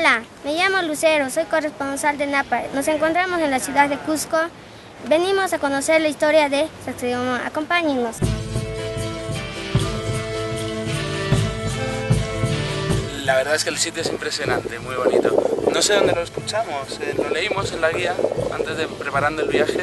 Hola, me llamo Lucero, soy corresponsal de NAPA. Nos encontramos en la ciudad de Cusco. Venimos a conocer la historia de Sacsayhuamán. Acompáñennos. La verdad es que el sitio es impresionante, muy bonito. No sé dónde lo escuchamos, lo leímos en la guía antes de preparando el viaje.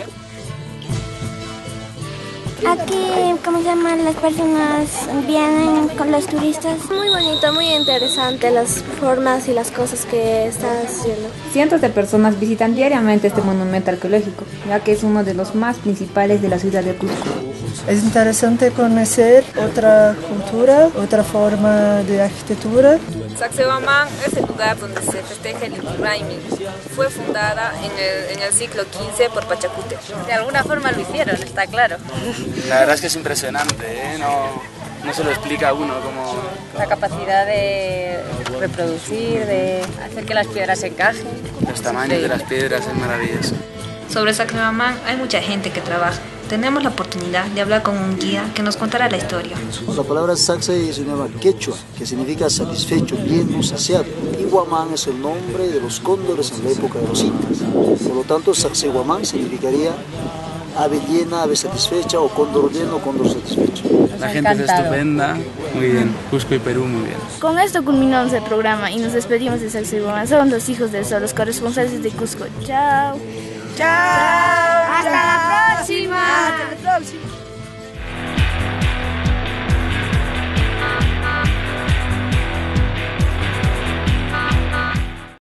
Aquí, ¿cómo se llaman? Las personas vienen con los turistas. Muy bonito, muy interesante las formas y las cosas que está haciendo. Cientos de personas visitan diariamente este monumento arqueológico, ya que es uno de los más principales de la ciudad de Cusco. Es interesante conocer otra cultura, otra forma de arquitectura. Sacsayhuamán es el lugar donde se festeja el Inti Raymi. Fue fundada en el siglo XV por Pachacútec. De alguna forma lo hicieron, está claro. La verdad es que es impresionante, ¿eh? No se lo explica a uno como... La capacidad de reproducir, de hacer que las piedras encajen. Los tamaños de las piedras es maravilloso. Sobre Sacsayhuamán hay mucha gente que trabaja. Tenemos la oportunidad de hablar con un guía que nos contará la historia. La palabra Sacsay es un idioma quechua, que significa satisfecho, lleno, saciado. Y Huamán es el nombre de los cóndores en la época de los incas. Por lo tanto, Sacsayhuamán significaría ave llena, ave satisfecha, o cóndor lleno, cóndor satisfecho. La gente es estupenda, muy bien. Cusco y Perú, muy bien. Con esto culminamos el programa y nos despedimos de Sacsayhuamán. Son los hijos del sol, los corresponsales de Cusco. Chao. ¡Chao! ¡Hasta la próxima! Hasta la próxima.